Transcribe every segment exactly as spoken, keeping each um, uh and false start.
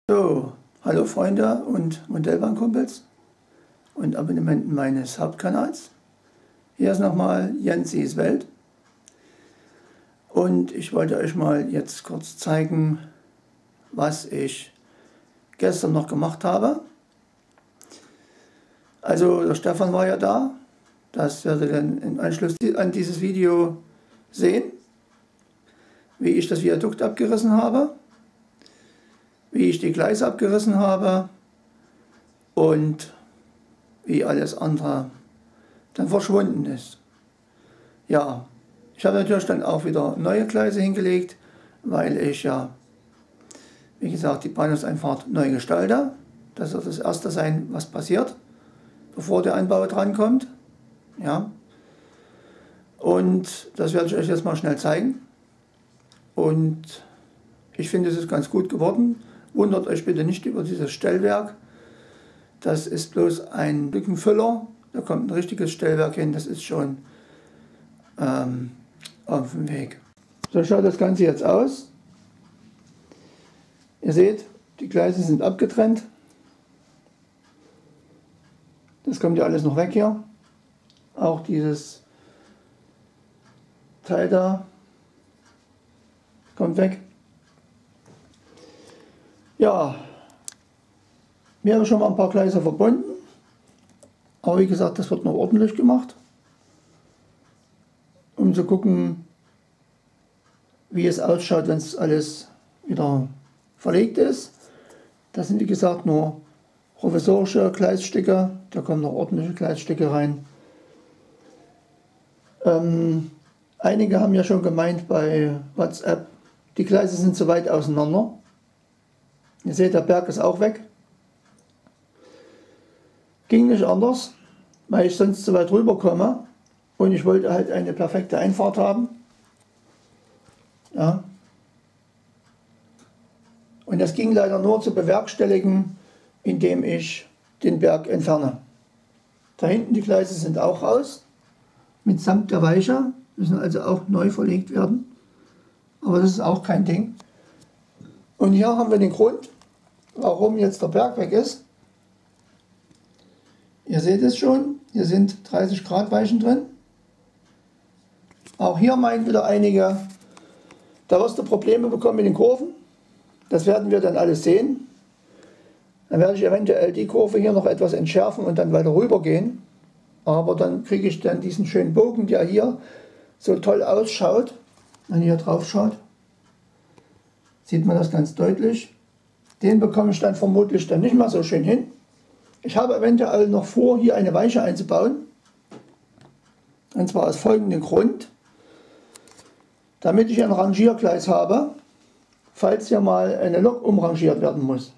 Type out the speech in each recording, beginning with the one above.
So, hallo Freunde und Modellbahnkumpels und Abonnenten meines Hauptkanals. Hier ist nochmal Jensis Welt und ich wollte euch mal jetzt kurz zeigen, was ich gestern noch gemacht habe. Also der Stefan war ja da, das werdet ihr dann im Anschluss an dieses Video sehen, wie ich das Viadukt abgerissen habe, wie ich die Gleise abgerissen habe und wie alles andere dann verschwunden ist. Ja, ich habe natürlich dann auch wieder neue Gleise hingelegt, weil ich ja, wie gesagt, die Bahnhofseinfahrt neu gestalte. Das wird das erste sein, was passiert, bevor der Anbau drankommt. Ja. Und das werde ich euch jetzt mal schnell zeigen. Und ich finde, es ist ganz gut geworden. Wundert euch bitte nicht über dieses Stellwerk. Das ist bloß ein Lückenfüller. Da kommt ein richtiges Stellwerk hin. Das ist schon ähm, auf dem Weg. So schaut das Ganze jetzt aus. Ihr seht, die Gleise sind abgetrennt. Das kommt ja alles noch weg hier. Auch dieses Teil da kommt weg. Ja, wir haben schon mal ein paar Gleise verbunden, aber wie gesagt, das wird noch ordentlich gemacht, um zu gucken, wie es ausschaut, wenn es alles wieder verlegt ist. Das sind wie gesagt nur provisorische Gleisstücke, da kommen noch ordentliche Gleisstücke rein. Ähm, einige haben ja schon gemeint bei WhatsApp, die Gleise sind zu weit auseinander. Ihr seht, der Berg ist auch weg. Ging nicht anders, weil ich sonst zu weit rüber komme und ich wollte halt eine perfekte Einfahrt haben. Ja. Und das ging leider nur zu bewerkstelligen, indem ich den Berg entferne. Da hinten die Gleise sind auch raus, mitsamt der Weiche, müssen also auch neu verlegt werden. Aber das ist auch kein Ding. Und hier haben wir den Grund, warum jetzt der Berg weg ist. Ihr seht es schon, hier sind dreißig Grad Weichen drin. Auch hier meinen wieder einige, da wirst du Probleme bekommen mit den Kurven. Das werden wir dann alles sehen. Dann werde ich eventuell die Kurve hier noch etwas entschärfen und dann weiter rüber gehen. Aber dann kriege ich dann diesen schönen Bogen, der hier so toll ausschaut. Wenn ihr hier drauf schaut, sieht man das ganz deutlich. Den bekomme ich dann vermutlich dann nicht mehr so schön hin. Ich habe eventuell noch vor, hier eine Weiche einzubauen. Und zwar aus folgendem Grund. Damit ich ein Rangiergleis habe, falls hier mal eine Lok umrangiert werden muss.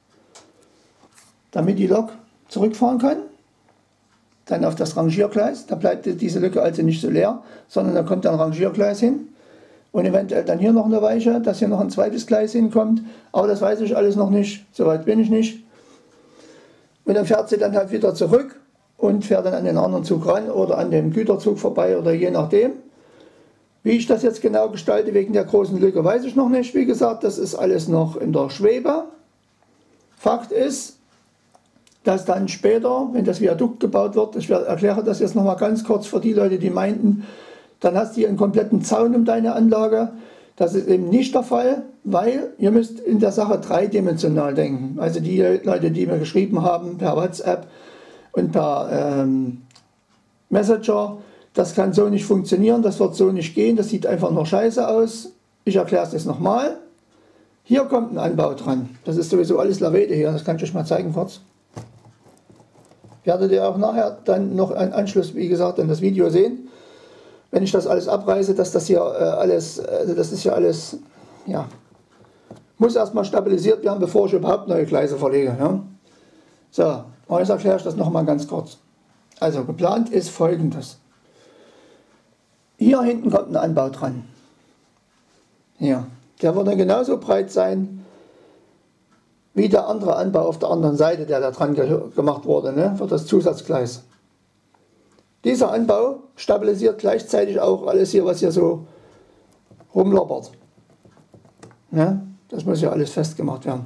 Damit die Lok zurückfahren kann, dann auf das Rangiergleis. Da bleibt diese Lücke also nicht so leer, sondern da kommt ein Rangiergleis hin. Und eventuell dann hier noch eine Weiche, dass hier noch ein zweites Gleis hinkommt. Aber das weiß ich alles noch nicht, soweit bin ich nicht. Und dann fährt sie dann halt wieder zurück und fährt dann an den anderen Zug ran oder an dem Güterzug vorbei oder je nachdem. Wie ich das jetzt genau gestalte wegen der großen Lücke, weiß ich noch nicht. Wie gesagt, das ist alles noch in der Schwebe. Fakt ist, dass dann später, wenn das Viadukt gebaut wird, ich erkläre das jetzt noch mal ganz kurz für die Leute, die meinten, dann hast du hier einen kompletten Zaun um deine Anlage. Das ist eben nicht der Fall, weil ihr müsst in der Sache dreidimensional denken. Also die Leute, die mir geschrieben haben per WhatsApp und per ähm, Messenger, das kann so nicht funktionieren, das wird so nicht gehen, das sieht einfach nur scheiße aus. Ich erkläre es jetzt nochmal. Hier kommt ein Anbau dran. Das ist sowieso alles Lavede hier, das kann ich euch mal zeigen kurz. Werdet ihr auch nachher dann noch einen Anschluss, wie gesagt, in das Video sehen. Wenn ich das alles abreiße, dass das hier äh, alles, also das ist ja alles, ja, muss erstmal stabilisiert werden, bevor ich überhaupt neue Gleise verlege. Ja? So, aber jetzt erkläre ich das nochmal ganz kurz. Also geplant ist Folgendes. Hier hinten kommt ein Anbau dran. Hier, der wird dann genauso breit sein wie der andere Anbau auf der anderen Seite, der da dran ge gemacht wurde, ne, für das Zusatzgleis. Dieser Anbau stabilisiert gleichzeitig auch alles hier, was hier so rumloppert. Ja, das muss ja alles festgemacht werden.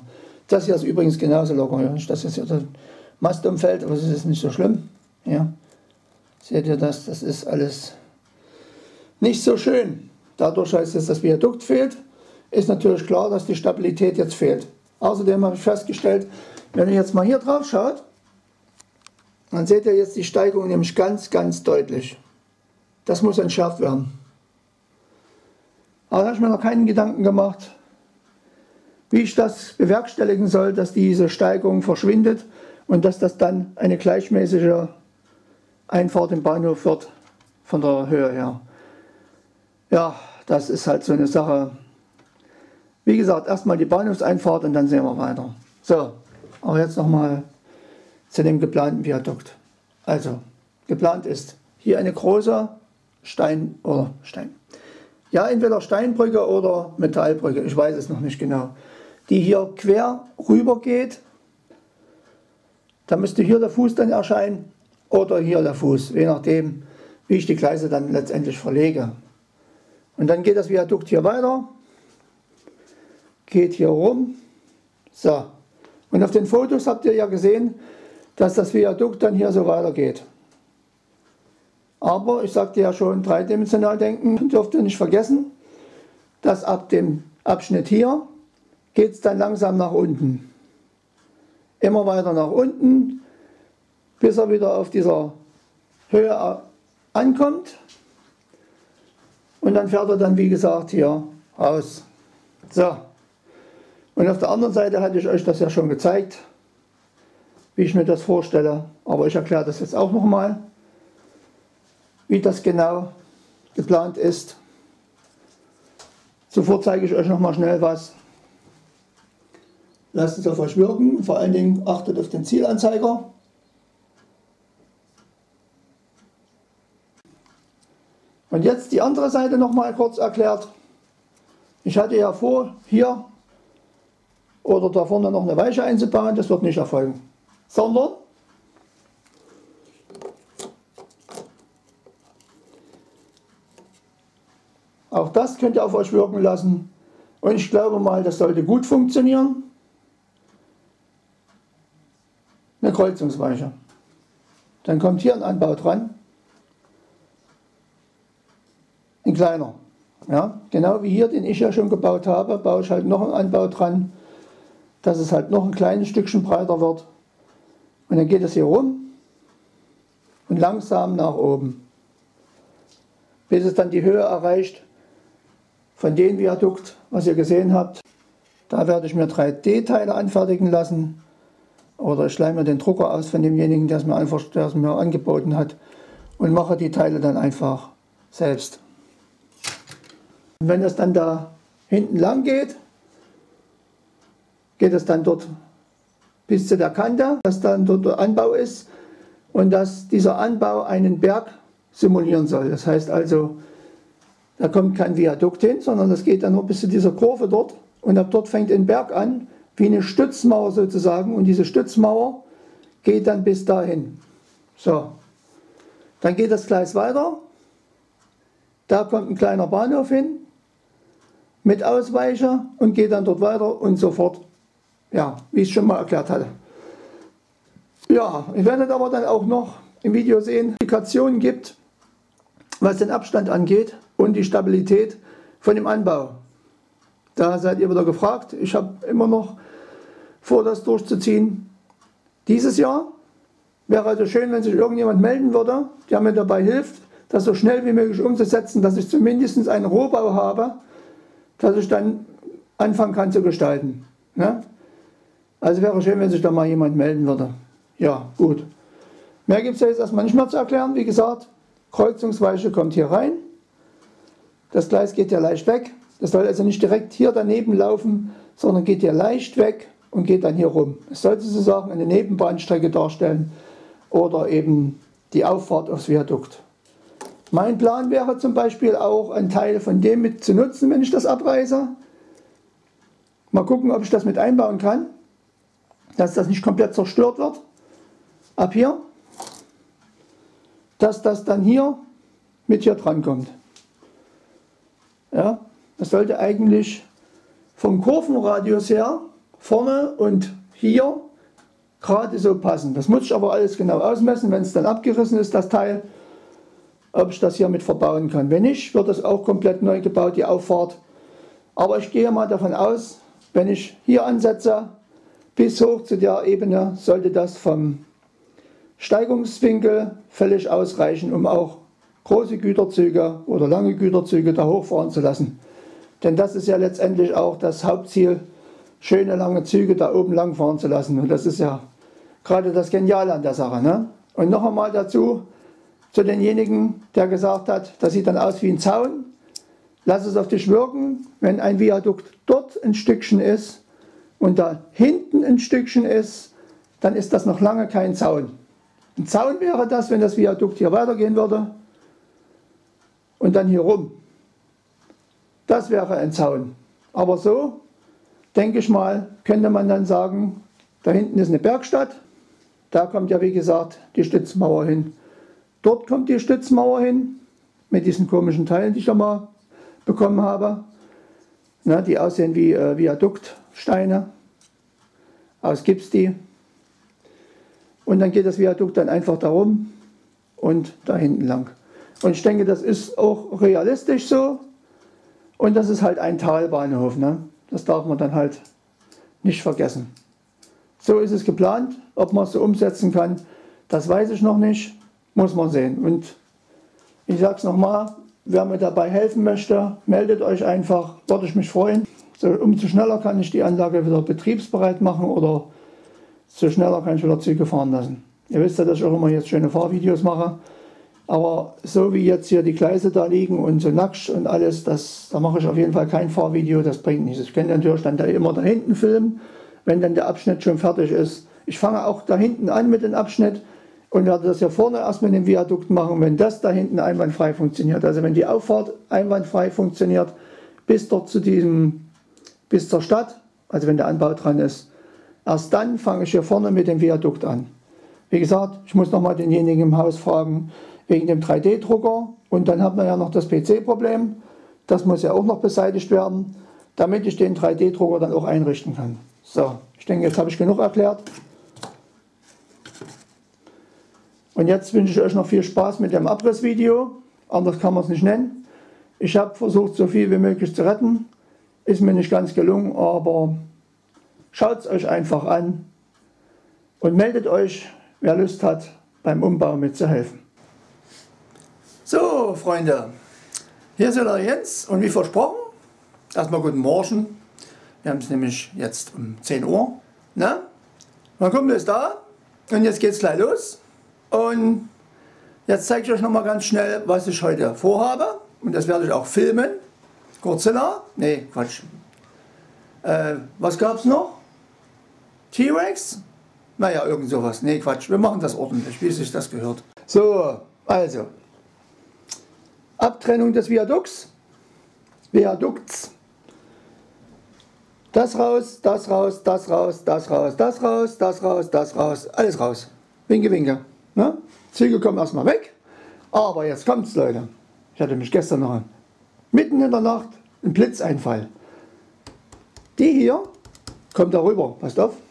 Das hier ist übrigens genauso locker. Ja. Das ist ja der Mast umfällt, aber es ist nicht so schlimm. Ja. Seht ihr das? Das ist alles nicht so schön. Dadurch heißt es, dass das Viadukt fehlt. Ist natürlich klar, dass die Stabilität jetzt fehlt. Außerdem habe ich festgestellt, wenn ihr jetzt mal hier drauf schaut, dann seht ihr jetzt die Steigung nämlich ganz, ganz deutlich. Das muss entschärft werden. Aber da habe ich mir noch keinen Gedanken gemacht, wie ich das bewerkstelligen soll, dass diese Steigung verschwindet und dass das dann eine gleichmäßige Einfahrt im Bahnhof wird, von der Höhe her. Ja, das ist halt so eine Sache. Wie gesagt, erstmal die Bahnhofseinfahrt und dann sehen wir weiter. So, aber jetzt nochmal zu dem geplanten Viadukt. Also, geplant ist hier eine große Stein oder Stein. Ja, entweder Steinbrücke oder Metallbrücke, ich weiß es noch nicht genau, die hier quer rüber geht. Da müsste hier der Fuß dann erscheinen oder hier der Fuß, je nachdem, wie ich die Gleise dann letztendlich verlege. Und dann geht das Viadukt hier weiter, geht hier rum. So, und auf den Fotos habt ihr ja gesehen, dass das Viadukt dann hier so weitergeht. Aber ich sagte ja schon, dreidimensional denken dürft ihr nicht vergessen, dass ab dem Abschnitt hier geht es dann langsam nach unten. Immer weiter nach unten, bis er wieder auf dieser Höhe ankommt. Und dann fährt er dann, wie gesagt, hier raus. So. Und auf der anderen Seite hatte ich euch das ja schon gezeigt, wie ich mir das vorstelle. Aber ich erkläre das jetzt auch nochmal, wie das genau geplant ist. Zuvor zeige ich euch nochmal schnell was. Lasst es auf euch wirken. Vor allen Dingen achtet auf den Zielanzeiger. Und jetzt die andere Seite nochmal kurz erklärt. Ich hatte ja vor, hier oder da vorne noch eine Weiche einzubauen. Das wird nicht erfolgen. Sondern auch das könnt ihr auf euch wirken lassen. Und ich glaube mal, das sollte gut funktionieren. Eine Kreuzungsweiche. Dann kommt hier ein Anbau dran. Ein kleiner. Ja, genau wie hier, den ich ja schon gebaut habe, baue ich halt noch einen Anbau dran, dass es halt noch ein kleines Stückchen breiter wird. Und dann geht es hier rum und langsam nach oben, bis es dann die Höhe erreicht von dem Viadukt, was ihr gesehen habt. Da werde ich mir drei D Teile anfertigen lassen oder ich leihe mir den Drucker aus von demjenigen, der es mir einfach, der es mir angeboten hat und mache die Teile dann einfach selbst. Und wenn das dann da hinten lang geht, geht es dann dort bis zu der Kante, dass dann dort der Anbau ist und dass dieser Anbau einen Berg simulieren soll. Das heißt also, da kommt kein Viadukt hin, sondern das geht dann nur bis zu dieser Kurve dort und ab dort fängt ein Berg an, wie eine Stützmauer sozusagen, und diese Stützmauer geht dann bis dahin. So, dann geht das Gleis weiter, da kommt ein kleiner Bahnhof hin, mit Ausweicher und geht dann dort weiter und so fort. Ja, wie ich es schon mal erklärt hatte. Ja, ihr werdet aber dann auch noch im Video sehen, Indikationen gibt, was den Abstand angeht und die Stabilität von dem Anbau. Da seid ihr wieder gefragt. Ich habe immer noch vor, das durchzuziehen. Dieses Jahr wäre also schön, wenn sich irgendjemand melden würde, der mir dabei hilft, das so schnell wie möglich umzusetzen, dass ich zumindest einen Rohbau habe, dass ich dann anfangen kann zu gestalten. Ne? Also wäre schön, wenn sich da mal jemand melden würde. Ja, gut. Mehr gibt es ja jetzt erstmal nicht mehr zu erklären. Wie gesagt, Kreuzungsweiche kommt hier rein. Das Gleis geht ja leicht weg. Das soll also nicht direkt hier daneben laufen, sondern geht hier leicht weg und geht dann hier rum. Es sollte sozusagen eine Nebenbahnstrecke darstellen oder eben die Auffahrt aufs Viadukt. Mein Plan wäre zum Beispiel auch, einen Teil von dem mit zu nutzen, wenn ich das abreiße. Mal gucken, ob ich das mit einbauen kann, dass das nicht komplett zerstört wird. Ab hier, dass das dann hier mit hier dran kommt. Ja, das sollte eigentlich vom Kurvenradius her vorne und hier gerade so passen. Das muss ich aber alles genau ausmessen, wenn es dann abgerissen ist, das Teil, ob ich das hier mit verbauen kann. Wenn nicht, wird das auch komplett neu gebaut, die Auffahrt. Aber ich gehe mal davon aus, wenn ich hier ansetze, bis hoch zu der Ebene, sollte das vom Steigungswinkel völlig ausreichen, um auch große Güterzüge oder lange Güterzüge da hochfahren zu lassen. Denn das ist ja letztendlich auch das Hauptziel, schöne lange Züge da oben lang fahren zu lassen. Und das ist ja gerade das Geniale an der Sache. Ne? Und noch einmal dazu, zu denjenigen, der gesagt hat, das sieht dann aus wie ein Zaun. Lass es auf dich wirken, wenn ein Viadukt dort ein Stückchen ist und da hinten ein Stückchen ist, dann ist das noch lange kein Zaun. Ein Zaun wäre das, wenn das Viadukt hier weitergehen würde und dann hier rum. Das wäre ein Zaun. Aber so, denke ich mal, könnte man dann sagen, da hinten ist eine Bergstadt, da kommt ja wie gesagt die Stützmauer hin. Dort kommt die Stützmauer hin, mit diesen komischen Teilen, die ich da mal bekommen habe. Na, die aussehen wie äh, Viaduktsteine. Aus Gips die. Und dann geht das Viadukt dann einfach darum und da hinten lang. Und ich denke, das ist auch realistisch so. Und das ist halt ein Talbahnhof. Ne? Das darf man dann halt nicht vergessen. So ist es geplant. Ob man es so umsetzen kann, das weiß ich noch nicht. Muss man sehen. Und ich sage es nochmal, wer mir dabei helfen möchte, meldet euch einfach, würde ich mich freuen. So, umso schneller kann ich die Anlage wieder betriebsbereit machen oder so schneller kann ich wieder Züge fahren lassen. Ihr wisst ja, dass ich auch immer jetzt schöne Fahrvideos mache. Aber so wie jetzt hier die Gleise da liegen und so nackt und alles, das, da mache ich auf jeden Fall kein Fahrvideo, das bringt nichts. Ich kann natürlich dann da immer da hinten filmen, wenn dann der Abschnitt schon fertig ist. Ich fange auch da hinten an mit dem Abschnitt und werde das hier vorne erst mit dem Viadukt machen, wenn das da hinten einwandfrei funktioniert. Also wenn die Auffahrt einwandfrei funktioniert, bis dort zu diesem, bis zur Stadt, also wenn der Anbau dran ist, erst dann fange ich hier vorne mit dem Viadukt an. Wie gesagt, ich muss nochmal denjenigen im Haus fragen, wegen dem drei D Drucker und dann hat man ja noch das P C-Problem. Das muss ja auch noch beseitigt werden, damit ich den drei D Drucker dann auch einrichten kann. So, ich denke, jetzt habe ich genug erklärt. Und jetzt wünsche ich euch noch viel Spaß mit dem Abrissvideo. Anders kann man es nicht nennen. Ich habe versucht, so viel wie möglich zu retten. Ist mir nicht ganz gelungen, aber schaut es euch einfach an und meldet euch, wer Lust hat, beim Umbau mitzuhelfen. So, Freunde, hier ist der Jens und wie versprochen, erstmal guten Morgen. Wir haben es nämlich jetzt um zehn Uhr. Na? Mein Kumpel ist da und jetzt geht es gleich los. Und jetzt zeige ich euch nochmal ganz schnell, was ich heute vorhabe. Und das werde ich auch filmen. Godzilla? Nee, Quatsch. Äh, was gab es noch? T-Rex? Naja, irgend sowas. Nee, Quatsch. Wir machen das ordentlich, wie sich das gehört. So, also. Abtrennung des Viadukts. Viadukts. Das raus, das raus, das raus, das raus, das raus, das raus, das raus. Alles raus. Winke, winke. Ne? Züge kommen erstmal weg. Aber jetzt kommt's, Leute. Ich hatte mich gestern noch mitten in der Nacht ein Blitzeinfall. Die hier kommt da rüber. Passt auf.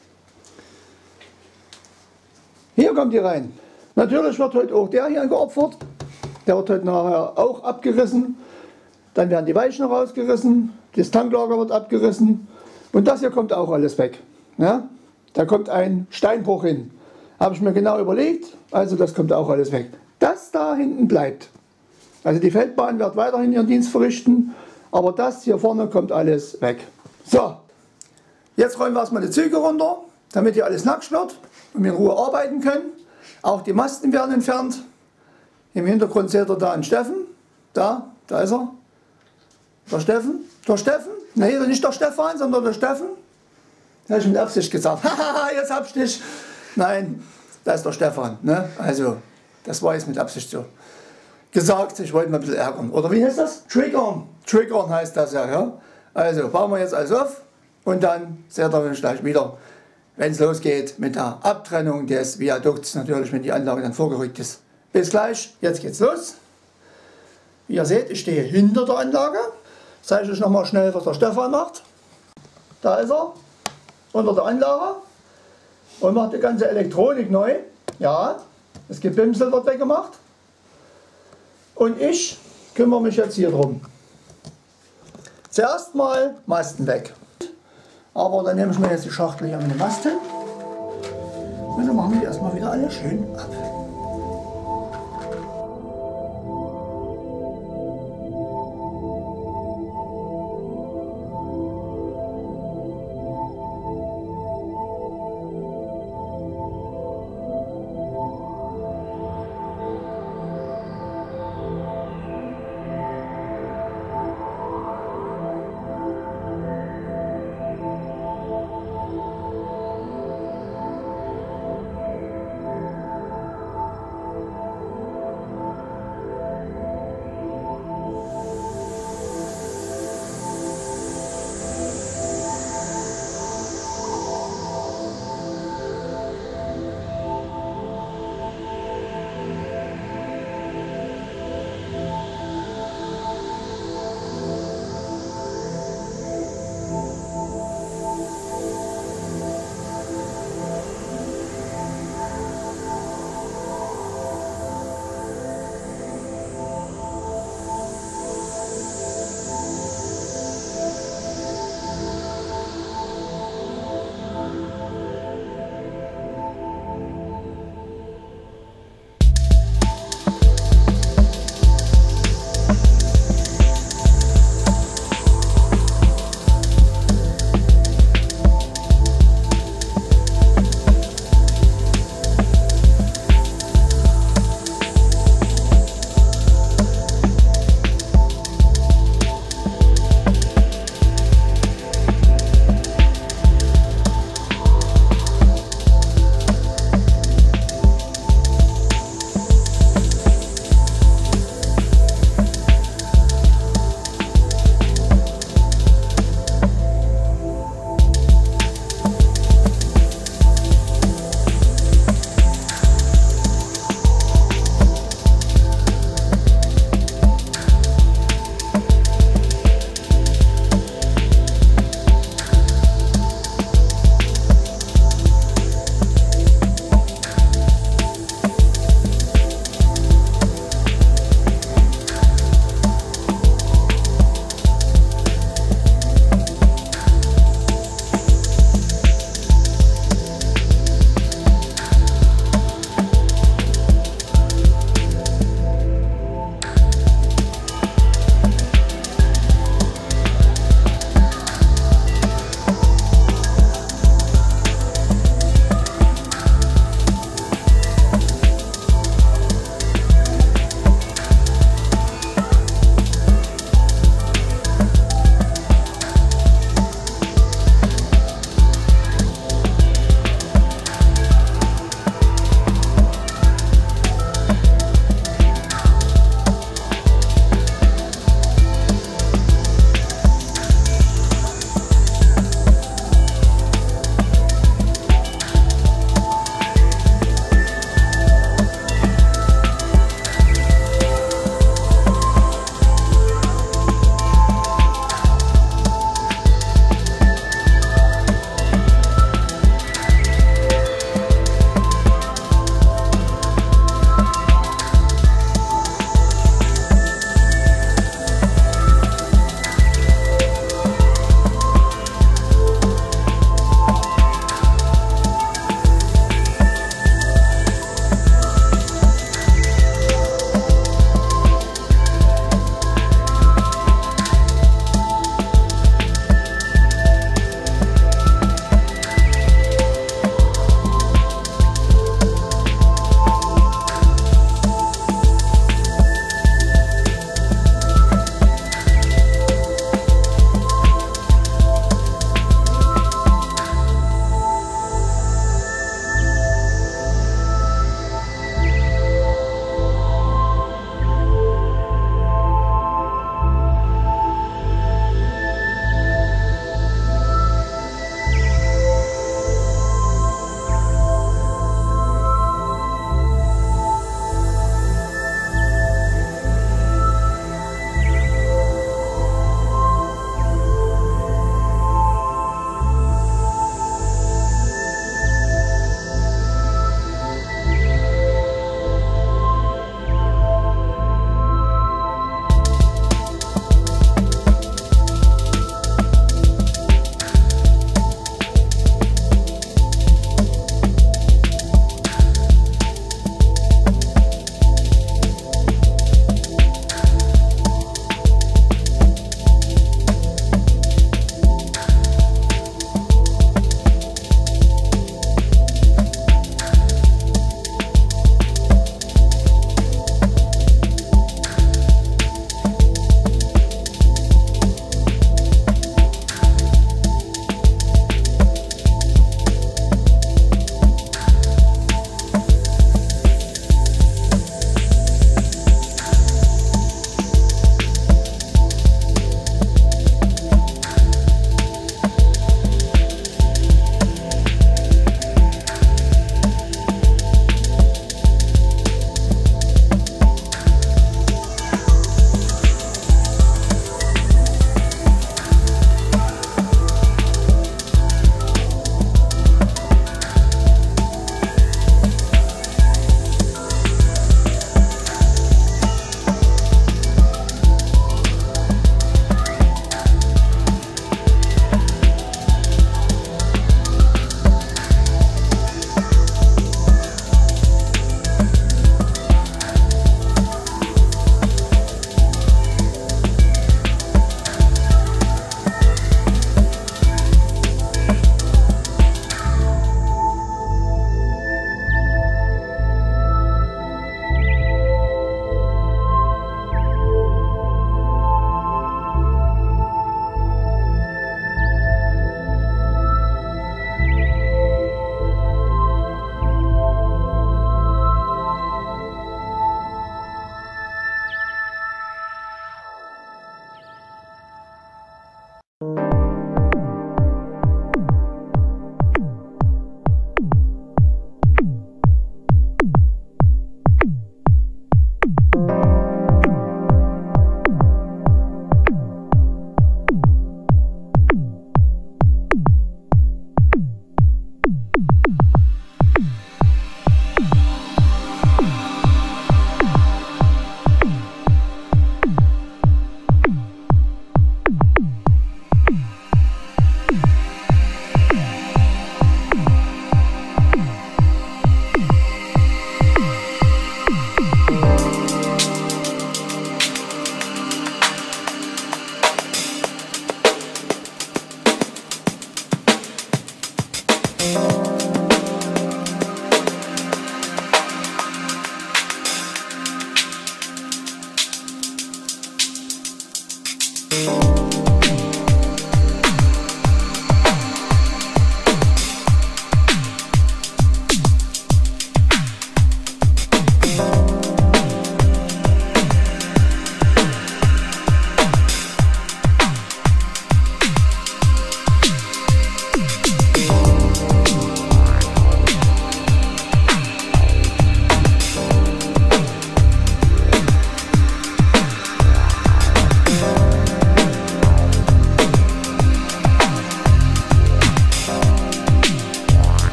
Hier kommt die rein. Natürlich wird heute auch der hier geopfert. Der wird heute nachher auch abgerissen. Dann werden die Weichen rausgerissen. Das Tanklager wird abgerissen. Und das hier kommt auch alles weg. Ja? Da kommt ein Steinbruch hin. Habe ich mir genau überlegt. Also das kommt auch alles weg. Das da hinten bleibt. Also die Feldbahn wird weiterhin ihren Dienst verrichten. Aber das hier vorne kommt alles weg. So. Jetzt räumen wir erstmal die Züge runter, damit hier alles nackt wird und wir in Ruhe arbeiten können. Auch die Masten werden entfernt. Im Hintergrund seht ihr da einen Steffen. Da, da ist er. Der Steffen. Der Steffen. Nein, nicht der Stefan, sondern der Steffen. Habe ich mit Absicht gesagt. Haha, jetzt hab ich dich. Nein, da ist der Stefan. Ne? Also, das war jetzt mit Absicht so gesagt. Ich wollte mal ein bisschen ärgern. Oder wie heißt das? Triggern. Triggern heißt das ja. ja? Also, bauen wir jetzt alles auf. Und dann seht ihr uns gleich wieder, wenn es losgeht mit der Abtrennung des Viadukts. Natürlich, wenn die Anlage dann vorgerückt ist. Bis gleich, jetzt geht's los. Wie ihr seht, ich stehe hinter der Anlage. Zeige ich euch nochmal schnell, was der Stefan macht. Da ist er. unter der Anlage und mache die ganze Elektronik neu. Ja, das Gebimsel wird weggemacht. Und ich kümmere mich jetzt hier drum. Zuerst mal Masten weg. Aber dann nehme ich mir jetzt die Schachtel hier mit den Masten. Und dann machen wir die erstmal wieder alle schön ab.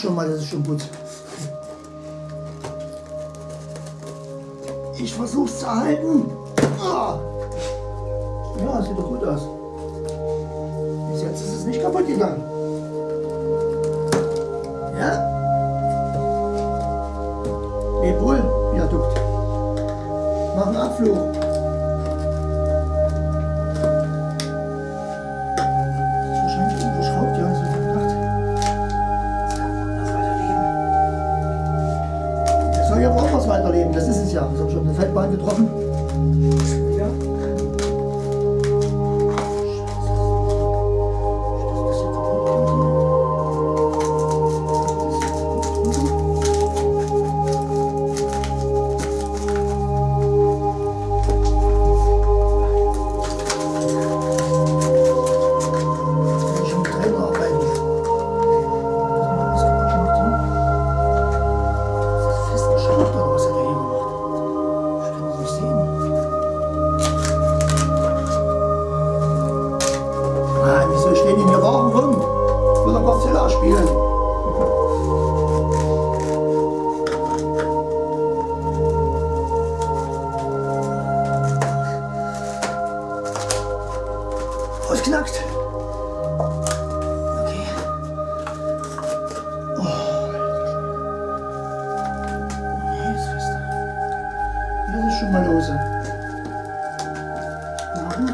schon mal, das ist schon gut. Ich versuch's zu erhalten. Ah. Ja, sieht doch gut aus. Bis jetzt ist es nicht kaputt gegangen. Ja. Lebwohl, Viadukt. Mach einen Abflug. Hier brauchen wir es weiterleben, das ist es ja. Ich habe schon eine Feldbahn getroffen. Ja. Spielen. Ausknackt. Okay. Oh. Nee, ist fest. Hier ist schon mal lose. Mhm.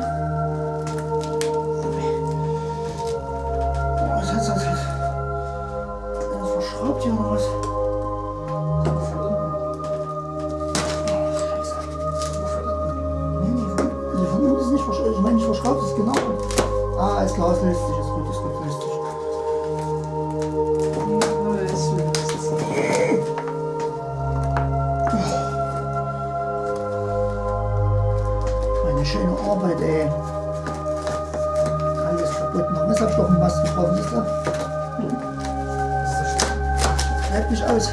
Oh, was hat's das jetzt? Verschraubt hier noch was? Von unten. Oh, Scheiße. Nee, nee, von, nee, von unten ist nicht verschraubt. Ich meine nicht verschraubt, das ist genau. Ah, ist klar, es löst sich. Ist gut, ist gut, löst sich. Meine schöne Arbeit, ey. Alles kaputt machen. Das hab ich doch einen Mast getroffen, ist klar. Bleibt nicht aus.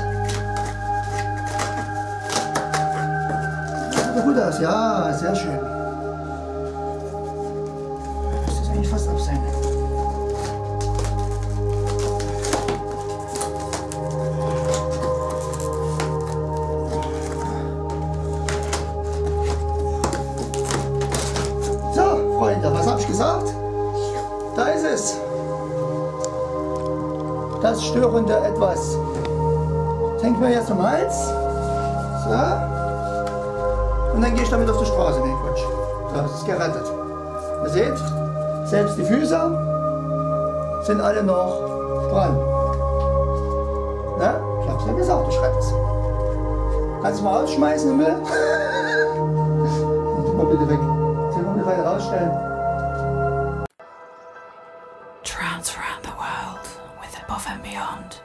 Das sieht doch gut aus. Ja, sehr schön. Müsste das eigentlich fast ab sein. So, Freunde, was habe ich gesagt? Da ist es. Das störende Etwas. Das hängt mir jetzt am Hals. So. Und dann gehe ich damit auf die Straße. Nee, Quatsch. So, das ist gerettet. Ihr seht, selbst die Füße sind alle noch dran. Ja? Ich hab's ja gesagt, ich rette es. Kannst du mal rausschmeißen im Müll? Mal bitte weg. Sie wollen mal rausstellen. Trance around the world with Above and Beyond.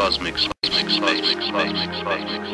Cosmic space, space, space, space, space, space,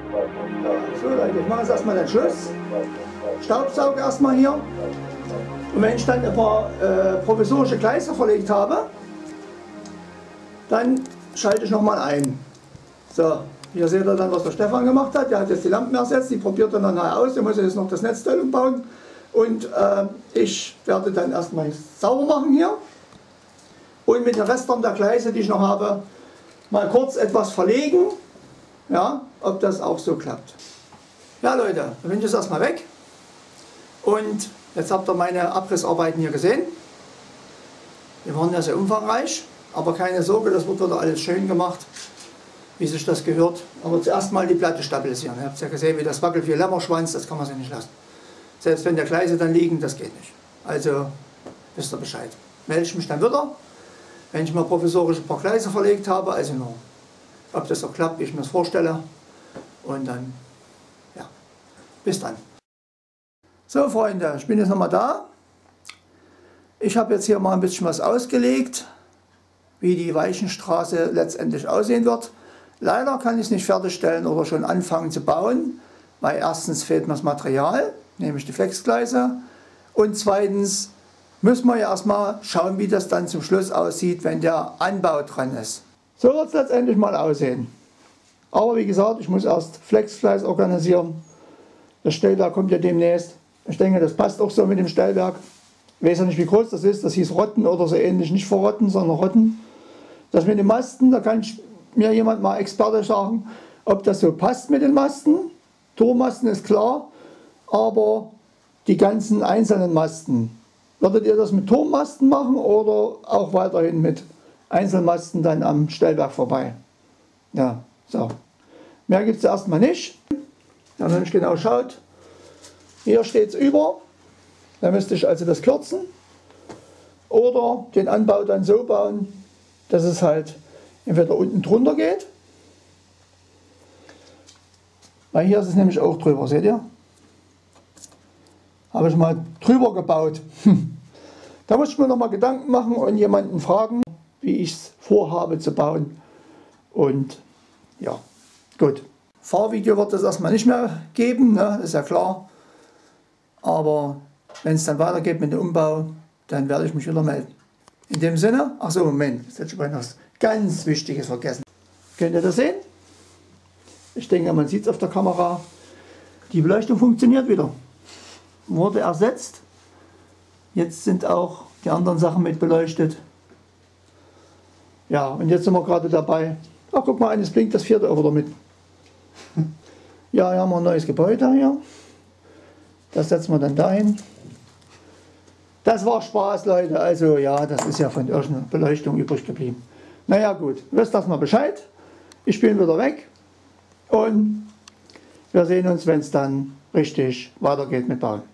So Leute, ich mache jetzt erstmal den Schluss. Staubsauger erstmal hier. Und wenn ich dann ein paar äh, provisorische Gleise verlegt habe, dann schalte ich nochmal ein. So, hier seht ihr dann, was der Stefan gemacht hat. Der hat jetzt die Lampen ersetzt, die probiert er dann nachher aus. Der muss jetzt noch das Netzteil umbauen. Und äh, ich werde dann erstmal sauber machen hier. Und mit den Restern der Gleise, die ich noch habe, mal kurz etwas verlegen. Ja, ob das auch so klappt. Ja Leute, dann bin ich jetzt erstmal weg. Und jetzt habt ihr meine Abrissarbeiten hier gesehen. Die waren ja sehr umfangreich. Aber keine Sorge, das wird wieder alles schön gemacht, wie sich das gehört. Aber zuerst mal die Platte stabilisieren. Ihr habt ja gesehen, wie das wackelt wie Lämmerschwanz, das kann man sich nicht lassen. Selbst wenn der Gleise dann liegen, das geht nicht. Also wisst ihr Bescheid. Melde ich mich dann wieder, wenn ich mal provisorisch ein paar Gleise verlegt habe, also nur, ob das auch klappt, wie ich mir das vorstelle. Und dann, ja, bis dann. So Freunde, ich bin jetzt nochmal da. Ich habe jetzt hier mal ein bisschen was ausgelegt, wie die Weichenstraße letztendlich aussehen wird. Leider kann ich es nicht fertigstellen oder schon anfangen zu bauen, weil erstens fehlt mir das Material, nämlich die Flexgleise, und zweitens müssen wir ja erstmal schauen, wie das dann zum Schluss aussieht, wenn der Anbau dran ist. So wird es letztendlich mal aussehen. Aber wie gesagt, ich muss erst Flexgleis organisieren. Das Stellwerk kommt ja demnächst. Ich denke, das passt auch so mit dem Stellwerk. Ich weiß ja nicht, wie groß das ist. Das hieß Rotten oder so ähnlich. Nicht verrotten, sondern Rotten. Das mit den Masten, da kann ich mir jemand mal Experte sagen, ob das so passt mit den Masten. Turmmasten ist klar, aber die ganzen einzelnen Masten. Würdet ihr das mit Turmmasten machen oder auch weiterhin mit Einzelmasten dann am Stellwerk vorbei? Ja, so. Mehr gibt es erstmal nicht. Wenn man nicht genau schaut, hier steht es über. Da müsste ich also das kürzen oder den Anbau dann so bauen, dass es halt entweder unten drunter geht. Weil hier ist es nämlich auch drüber, seht ihr? Habe ich mal drüber gebaut. Da muss ich mir noch mal Gedanken machen und jemanden fragen, wie ich es vorhabe zu bauen. Und ja, gut. Fahrvideo wird es erstmal nicht mehr geben, ne? Ist ja klar. Aber wenn es dann weitergeht mit dem Umbau, dann werde ich mich wieder melden. In dem Sinne, ach so, Moment, jetzt hätte ich mal was ganz Wichtiges vergessen. Könnt ihr das sehen? Ich denke, man sieht es auf der Kamera. Die Beleuchtung funktioniert wieder. Wurde ersetzt. Jetzt sind auch die anderen Sachen mit beleuchtet. Ja, und jetzt sind wir gerade dabei. Ach, guck mal, eines blinkt das vierte auch wieder mit. Ja, hier haben wir ein neues Gebäude hier. Das setzen wir dann dahin. Das war Spaß, Leute. Also ja, das ist ja von irgendeiner Beleuchtung übrig geblieben. Naja gut, wisst das mal Bescheid. Ich bin wieder weg. Und wir sehen uns, wenn es dann richtig weitergeht mit Bauen.